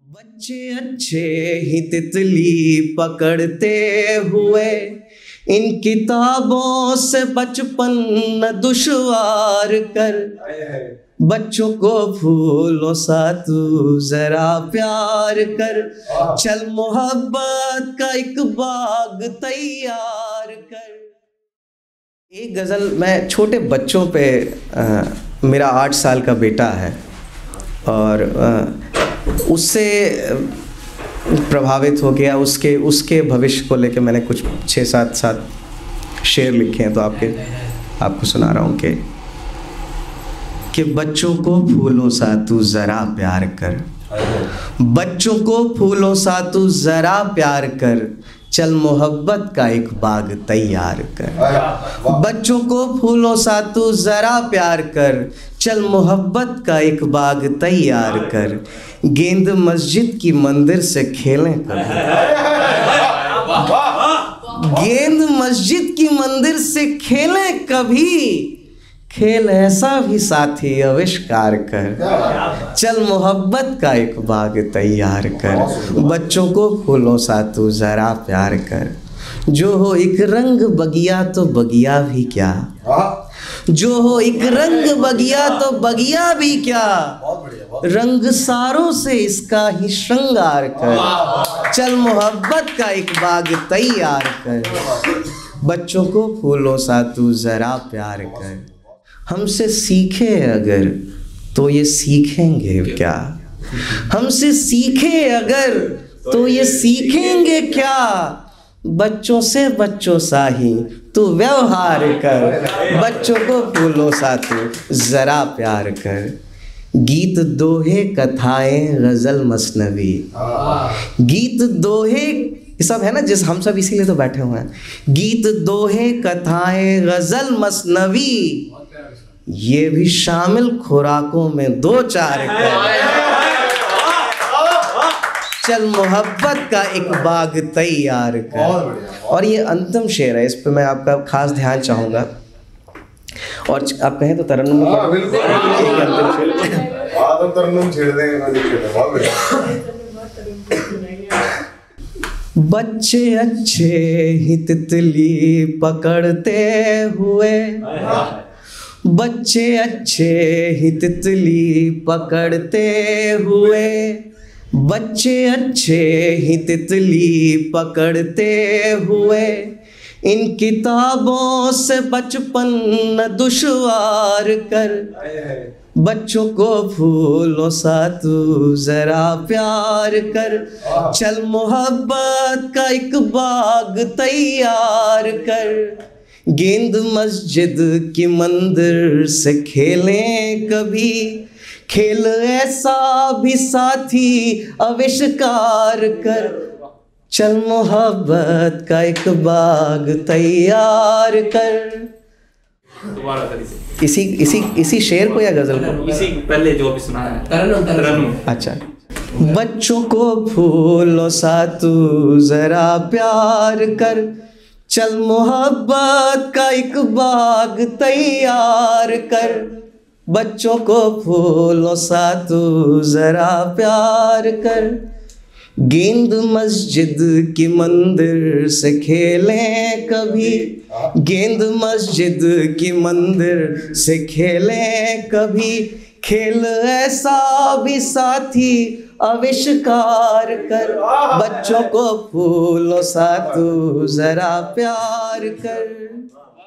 बच्चे अच्छे ही तितली पकड़ते हुए इन किताबों से बचपन न दुश्वार कर। बच्चों को फूलों सा तू जरा प्यार कर, चल मोहब्बत का एक बाग तैयार कर। एक गज़ल मैं छोटे बच्चों पे मेरा 8 साल का बेटा है और उससे प्रभावित हो गया, उसके भविष्य को लेकर मैंने कुछ 6-7 शेर लिखे हैं, तो आपको सुना रहा हूँ कि बच्चों को फूलों सा तू ज़रा प्यार कर, बच्चों को फूलों सा तू ज़रा प्यार कर, चल मोहब्बत का एक बाग तैयार कर। बच्चों को फूलों सा तू ज़रा प्यार कर, चल मोहब्बत का एक बाग तैयार कर। गेंद मस्जिद की मंदिर से खेलें कभी, गेंद मस्जिद की मंदिर से खेलें कभी, खेल ऐसा भी साथी आविष्कार कर, चल मोहब्बत का एक बाग तैयार कर। बच्चों को फूलों सा तू ज़रा प्यार कर, जो हो एक रंग बगिया तो बगिया भी क्या, जो हो एक रंग बगिया तो बगिया भी क्या, रंग सारों से इसका ही श्रृंगार कर, चल मोहब्बत का एक बाग तैयार कर। बच्चों को फूलों सा तू ज़रा प्यार कर, हमसे सीखे अगर तो ये सीखेंगे क्या, हमसे सीखे अगर तो ये सीखेंगे क्या, बच्चों से बच्चों सा ही तू व्यवहार कर। बच्चों को फूलों सा तू ज़रा प्यार कर। गीत दोहे कथाएं गज़ल मसनवी, गीत दोहे ये सब है ना, जिस हम सब इसीलिए तो बैठे हुए हैं। गीत दोहे कथाएं गज़ल मसनवी, ये भी शामिल खुराकों में 2-4 कर, चल मोहब्बत का एक बाग तैयार कर। और ये अंतिम शेर है, इस पे मैं आपका खास ध्यान चाहूँगा, और आप कहें तो तरन्नुम बच्चे अच्छे ही तितली पकड़ते हुए, बच्चे अच्छे ही तितली पकड़ते हुए, बच्चे अच्छे ही तितली पकड़ते हुए इन किताबों से बचपन न दुश्वार कर। बच्चों को फूलों सा तू ज़रा प्यार कर, चल मोहब्बत का एक बाग तैयार कर। गेंद मस्जिद की मंदिर से खेलें कभी, खेल ऐसा भी साथी आविष्कार कर, चल मोहब्बत का एक बाग तैयार कर। इसी शेर को या गजल को? इसी पहले जो अभी सुना है तरन्नुम। अच्छा। बच्चों को फूलों सा तू ज़रा प्यार कर, चल मोहब्बत का एक बाग तैयार कर। बच्चों को फूलों सा तू ज़रा प्यार कर। गेंद मस्जिद की मंदिर से खेलें कभी, गेंद मस्जिद की मंदिर से खेलें कभी, खेल ऐसा भी साथी आविष्कार कर। बच्चों को फूलों सा तू ज़रा प्यार कर।